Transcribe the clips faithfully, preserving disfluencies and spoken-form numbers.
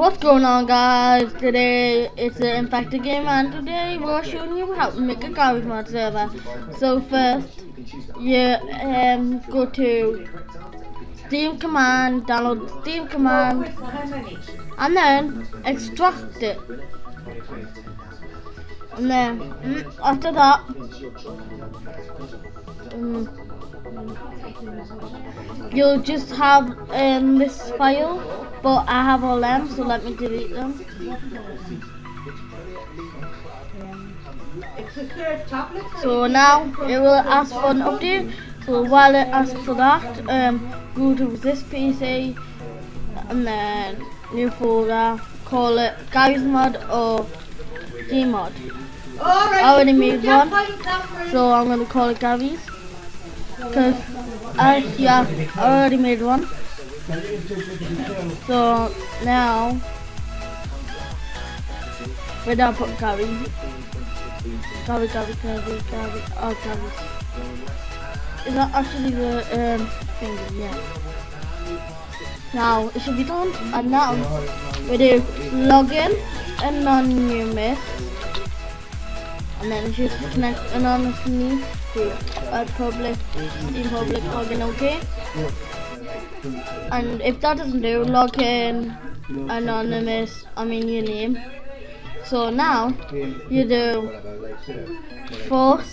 What's going on, guys? Today it's an Infected Game, and today we're showing you how to make a garage mod server. So first, you um go to Steam command, download Steam command, and then extract it. And then mm, after that, um, you'll just have um this file. But I have all them, so let me delete them. So now it will ask for an update. So while it asks for that, um, go to this P C and then new folder, call it Garry'sMod or Gmod. I already made one, so I'm gonna call it Garry's because I yeah I already made one. So now we're down put Garry. Garry, Garry, Garry, Garry, oh Garry. Is that actually the um thing? Yeah. Now it should be done, and now we do login anonymous, and then just connect anonymously to a public, Steam public login, okay? And if that doesn't do, log in anonymous, I mean your name. So now you do force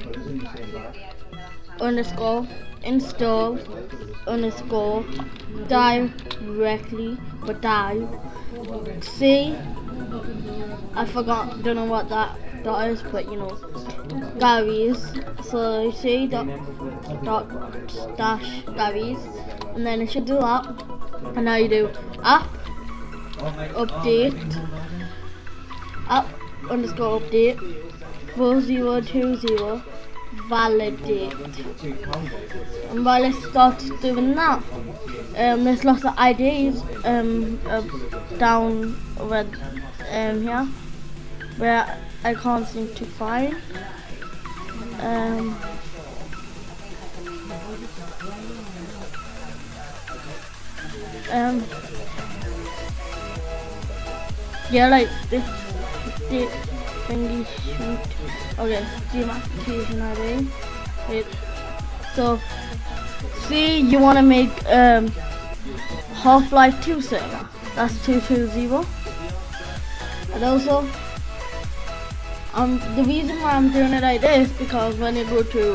underscore install underscore directly, but die. See, I forgot, don't know what that that is, but you know, Garry's. So you see dot dot dash Garry's. And then it should do that, and now you do app update app underscore update four zero two zero validate. And while it starts doing that, um, there's lots of I Ds um uh, down over um here where I can't seem to find. Um, Um, yeah, like this, this thingy shoot. Okay, Steam activation I D. Wait. So, see, you want to make um Half-Life two server. That's two two zero. And also, um, the reason why I'm doing it like this because when you go to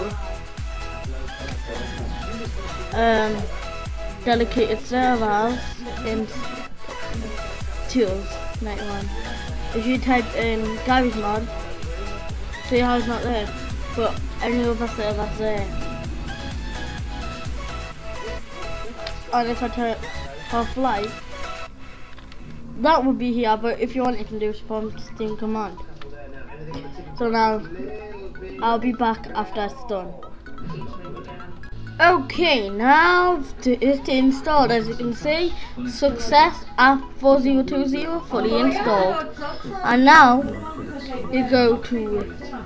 um. dedicated servers in tools ninety-one. If you type in Garry'sMod, see how it's not there, but any other server's there. And if I type Half-Life, that would be here, but if you want, you can do from Steam command. So now I'll be back after it's done. Okay, now to, it's to install. As you can see, success app four zero two zero fully installed. And now you go to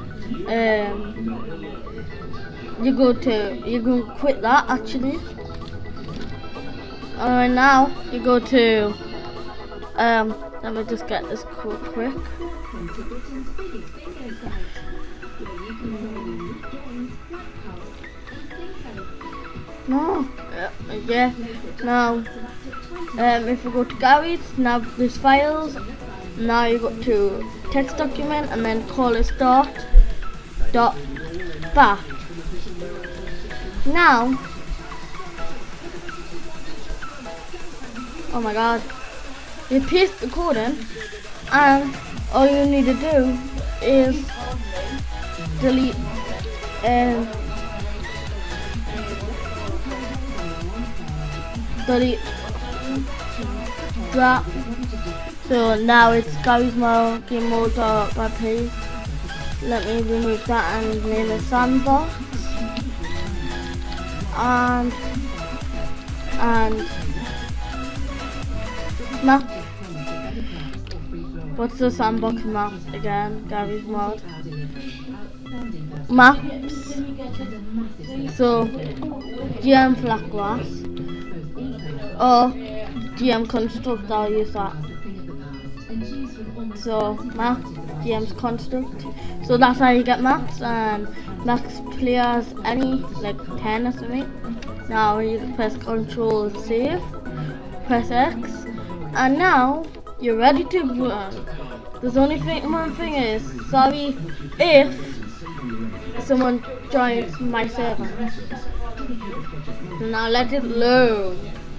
um you go to you go quit that actually. And now you go to um let me just get this code quick. No, uh, yeah, now, um, if we go to Garry's, now there's files, now you go to text document and then call it start dot bat. Now, oh my god, you paste the code in, and all you need to do is delete um, delete that. So now it's Garry'sMod game mode dot p. Let me remove that and name it sandbox. And and map. What's the sandbox map again? Garry'sMod maps. So G M Flatgrass or G M Construct, I'll use that. So Max James Construct. So that's how you get Max, and Max players any like ten or something. Now you press Control Save, press X, and now you're ready to run. There's only thing, one thing is, sorry if someone joins my server. So now let it load.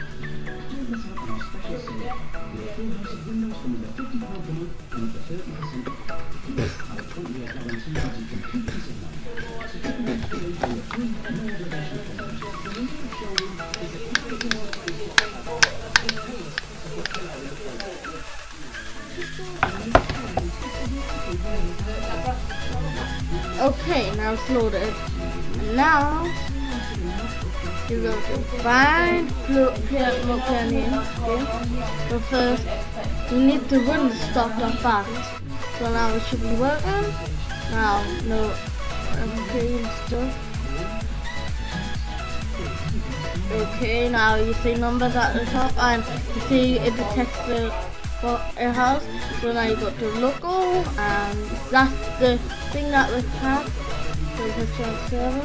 Okay, now it's loaded. And now you're going to find player local name. Okay. So first you need to run the stop that fast. So now it should be working. Now no okay and stuff. Okay, now you see numbers at the top and you see it detects the what it has. So now you go to local, and that's the thing that we have. So we can change server.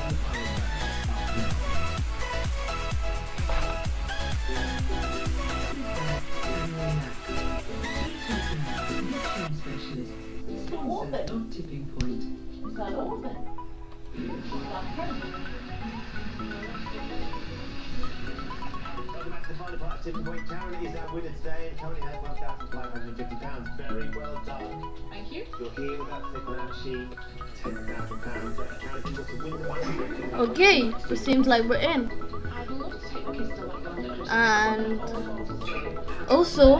Tipping point. Is that orbit? Welcome back to the final part of Tipping Point. Karen is our winner today and currently has one thousand five hundred fifty pounds. Very well done. Thank you. You're here without taking out a sheet. ten thousand pounds. Karen, you've got to win the money. Okay, it seems like we're in. I'd love to take the pistol like that. And also,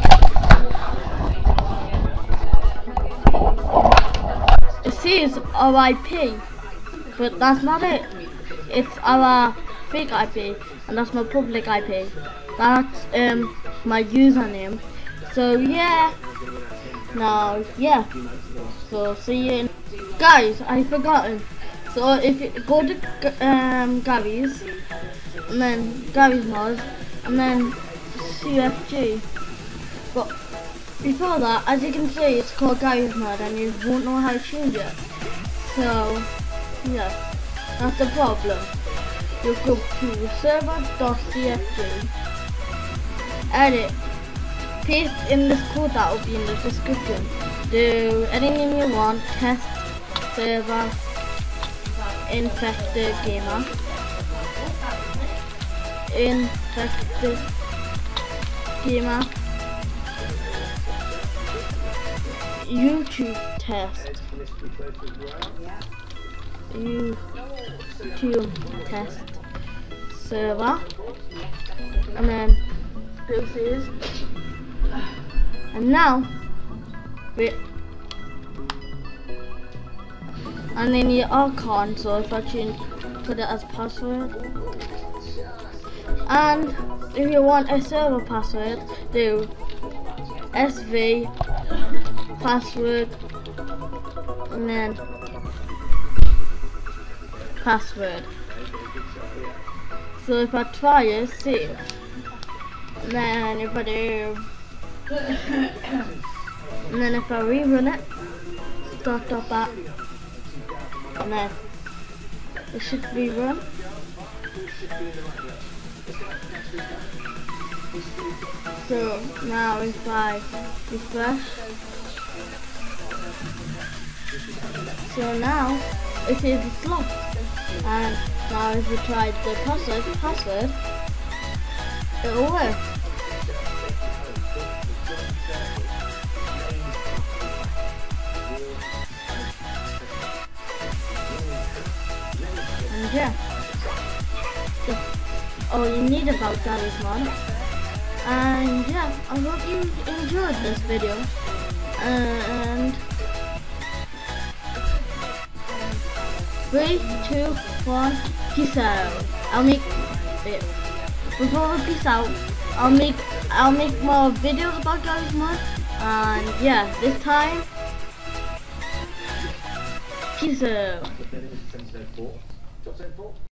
it says our I P, but that's not it. It's our fake I P, and that's my public I P. That's um my username. So yeah. Now yeah. So see you in guys, I forgotten. So if you go to um Gary's, and then Gary's Mod, and then C F G. But before that, as you can see, it's called Gary's Mod, and you won't know how to change it. So yeah, that's the problem. You go to server dot C F G, edit, paste in this code that will be in the description. Do anything you want, test server infected gamer, infected gamer, YouTube test, YouTube test server, and then this is, and now wait, and then your icon. So if I change, put it as password, and if you want a server password, do S V password and then password. So if I try it, save, and then if I do, and then if I rerun it, start up at, and then it should rerun. So now if I refresh, so now it says it's locked, and now if we try the password, password, it will work. And yeah, that's all you need about Gary's Mod. And yeah, I hope you enjoyed this video, and three, two, one, peace out. I'll make it before we peace out. I'll make I'll make more videos about Gary's Mod, and yeah, this time peace out.